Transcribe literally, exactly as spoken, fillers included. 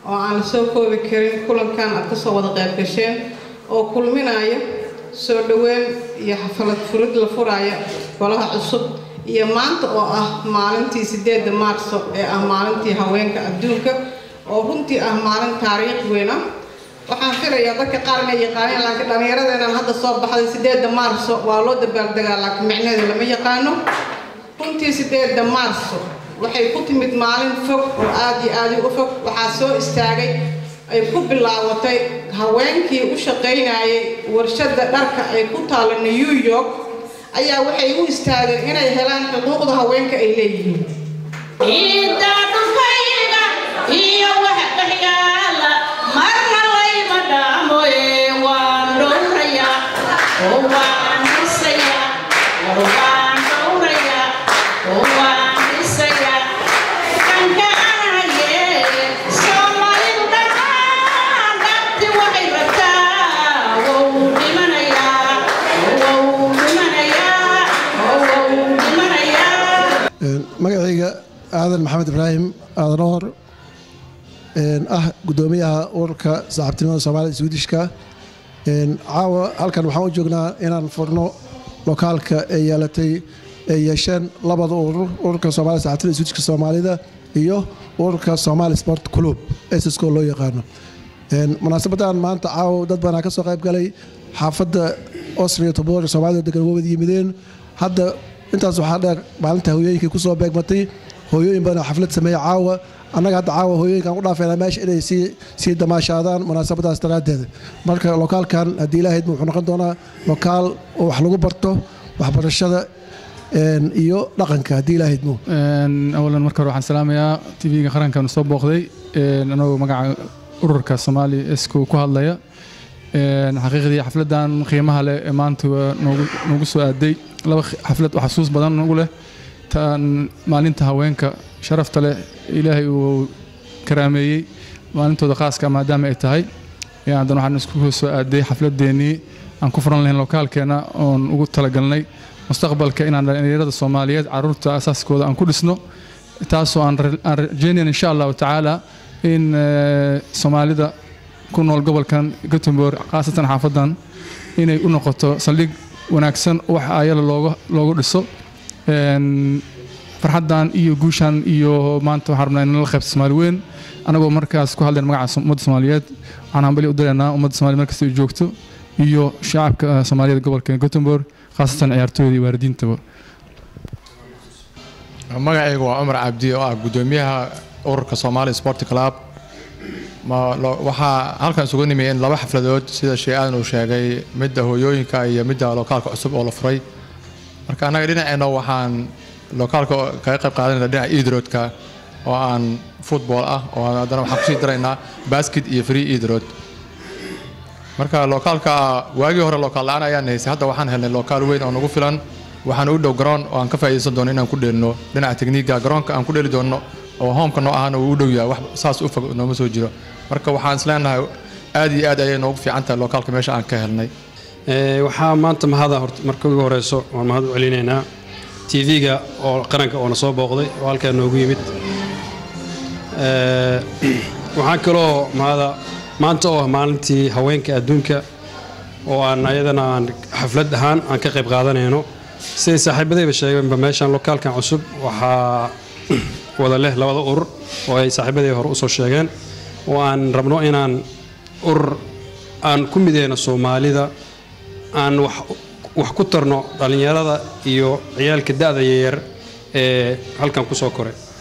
oo aan soo koobi karin kulankan aad ka soo wada qayb gasheen oo kulminaya soo dhaweyn iyo xaflad furid la furaya golaha cusub iyo maanta oo ah maalintii sideedda Maarso ee ah maalintii haweenka adduunka oo runtii ah maalin taariikh weyn ah waxaan filayaa dadka qaar inay yaqaaneen laakiin dhalinyaradeena hadda soo baxday sideedda Maarso waa loo dabaaldegaa laakiin macnaheedu lama yaqaano runtii sideedda Maarso waxay ku timid maalin fog oo aad iyo aad u fog waxaa soo istaagay ay ku bilaawatay haweenkii u shaqeynayay warshada dharka ay ku taal New York ayaa waxay u istaageen inay helaan xuquuqda haweenka ay leeyihiin inta dhulkayga iyo waxa qaxyaala marna way madaamoye waan dhowraya oo waan dhisaya oo waan dhowraya oo waan dhisaya kanka anaye Soomaalidu dhammaan dhabti waxay rabtaa wou dhimanaya wou dhimanaya wou dhimanaya magacayga aadan maxamed ibraahim aadanoor ah gudoomiyaha ururka saaxiibtinimada Soomaalida Swedishka caawa halkan waxaan u joognaa inaan furno lokaalka ay yeelatay ay yeesheen labada urur ururka Soomaalida saaxiibtinimada Swedishka Soomaalida iyo ururka Somali Sport Club S S K loo yaqaano munaasabadan maanta caawa dad badan ka soo qayb galay xaafadda Austria Tobor Soomaalida degan wada yimideen hadda intaas waxaa dheer maalinta hooyooyinka ku soo beegmatay hooyooyin badan xaflad sameeyay caawa annaga hadda caawa hooyooyinkan u dhaafayna meesha inay sii sii damaashaadaan munaasabadaas daraadeeda marka lokaalkan haddii ilaahayd wuxuu noqon doonaa lokaal oo wax lagu barto waxbarashada iyo dhaqanka haddii ilaahayd muu awalan marka hore waxaan salaamayaa tv-ga qarankan soo booqday anagoo magaca ururka Somali S K ku hadlaya xaqiiqdii xafladan qiimaha leh ee maanta noogu soo aaday laba xaflad oo xasuus badan nagu leh tan maalinta haweenka sharafta leh ilaahay uu karaameeyay maalintooda khaaska maadaama ay tahay yaan waxaan isku soo aaday xafladeenii aan ku furan lahayn lokaalkeena oon ugu talagalnay mustaqbalka inaan dhalinyarada Soomaaliyeed carruurta asaaskooda aan ku dhisno taasoo aan rajeynayno insha Allah taala in Soomaalida ku nool gobolkan Gothenburg qaasatan xaafadan inay u noqoto saldhig wanaagsan wax ayala looga loogu dhiso een farxadan iyo guushan iyo maanta waxaan rabnaa in la qaybto Soomaali weyn anagoo markaas ku hadleen magaca ummadda Soomaaliyeed waxaan ambali u direynaa ummadda Soomaaliyeed markasta ay joogto iyo shacabka Soomaaliyeed gobolka Gothenburg qaasatan ciyaartooyda iyo waalidiintaba magacaygu waa Umar Cabdi oo ah gudoomiyaha ururka Somali Sport Club ma waxa halkan isugu nimeen laba xafladood sida sheegan uu sheegay midda hooyooyinka iyo midda lokaalka cusub oo la furay marka anaga dhinaceena waxaan lokaalka ka qayb qaadanayna dhinaca idroodka oo aan football ah oo hadana waxaan ku sii daraynaa basket iyo free idrood marka lokaalka waagii hore lokaal la'aan ayaan haysay hadda waxaan helnay lokaal weyn oo nagu filan waxaan u dhow garoon oo aan ka faa'iideysan doono inaan ku dheelno dhinaca tekniiga garoonka aan ku dheeli doono oo hoomka noo ahana uu u dhow yahay wax saas u fog nooma soo jiro marka waxaan isleenahay aad iyo aad ayay noogu fiican tahay lokaalka meesha aan ka helnay ee waxa maanta mahada horta markii ugu horeyso waan mahad u celinaynaa tv-ga oo qaranka oo na soo booqday oo halkaan noogu yimid ee waxaan kaloo mahada maanta oo maalintii haweenka adduunka oo aan ayadana aan xaflad ahaan aan ka qayb qaadanayno sidii saaxiibadayba sheegeenba meeshan lokaalkan cusub waxaa wada leh labada urur oo ay saaxiibaday hore u soo sheegeen oo aan rabno inaan urur aan ku mideyno Soomaalida aan wax wax ku tarno dhalinyarada iyo ciyaalka da'da yar ee halkan ku soo koray